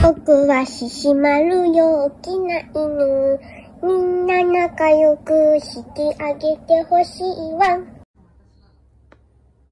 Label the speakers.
Speaker 1: 僕はシシマル陽気な犬。みんな仲良くしてあげてほしいワン。